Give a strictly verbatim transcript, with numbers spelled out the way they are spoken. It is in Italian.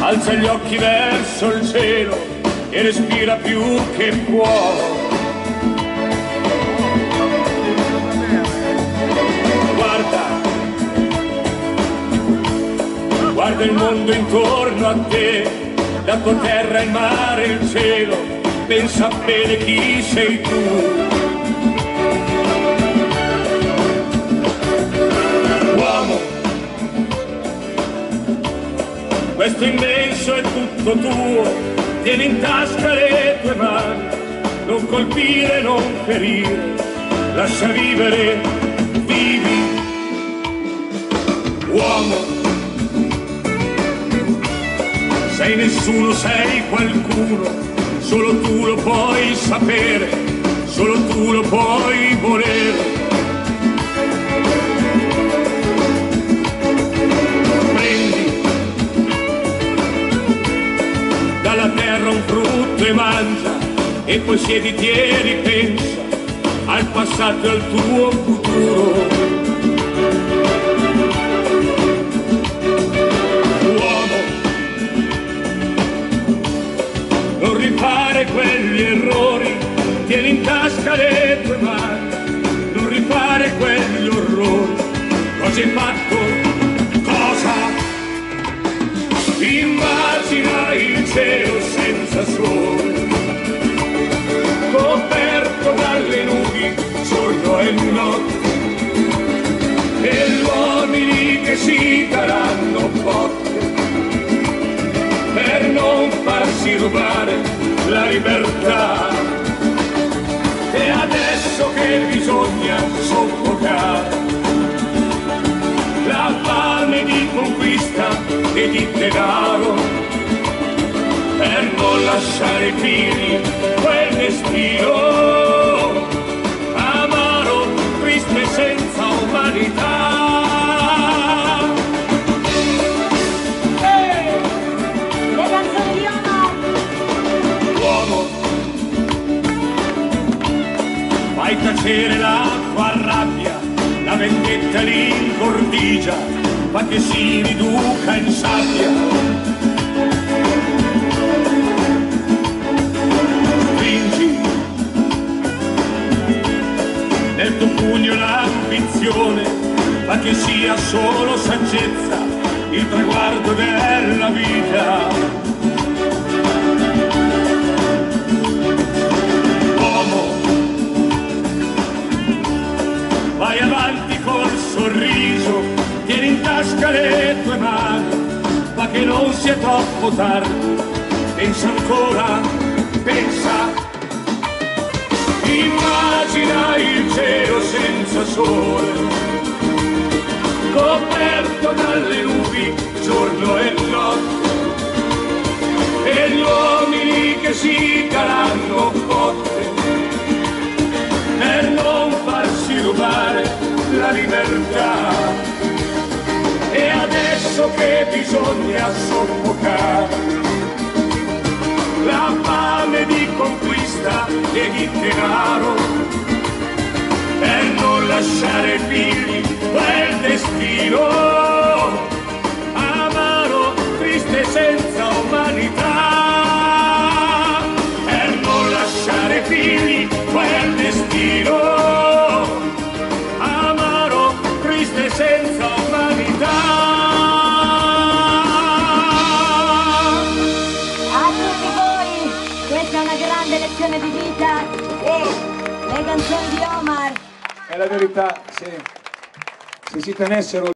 alza gli occhi verso il cielo e respira più che può. Guarda, guarda il mondo intorno a te, la tua terra, il mare, il cielo, pensa bene chi sei tu. Questo immenso è tutto tuo, tieni in tasca le tue mani, non colpire, non ferire, lascia vivere, vivi. Uomo, sei nessuno, sei qualcuno, solo tu lo puoi sapere, solo tu lo puoi volere. Dalla terra un frutto e mangia, e poi siediti e ripensa al passato e al tuo futuro. Uomo, non rifare quegli errori, tieni in tasca le tue mani, non rifare quegli orrori. Cosa hai fatto? Immagina il cielo senza sole, coperto dalle nubi, giorno e notte, e gli uomini che si daranno botte per non farsi rubare la libertà. E adesso che bisogna soffocare la fame di conquista e di denaro, per non lasciare figli quel destino amaro, triste, senza umanità. Ehi, le canzoni di Omar! Uomo, fai tacere la tua rabbia, la vendetta l'incordigia, fa che si riduca in sabbia. Stringi nel tuo pugno l'ambizione, fa che sia solo saggezza il traguardo della vita. Uomo, vai avanti col sorriso, tieni in tasca le tue mani, ma che non sia troppo tardi, pensa ancora, pensa. Immagina il cielo senza sole, coperto dalle nubi, giorno e notte, e gli uomini che si daranno botte per non farsi rubare la libertà. E adesso che bisogna soffocare la fame di conquista e di denaro, per non lasciare figli quel destino amaro, triste, senza umanità, per non lasciare figli quel destino amaro, triste, senza umanità. Questa è una grande lezione di vita. Le canzoni di Omar. È la verità, se, se si tenessero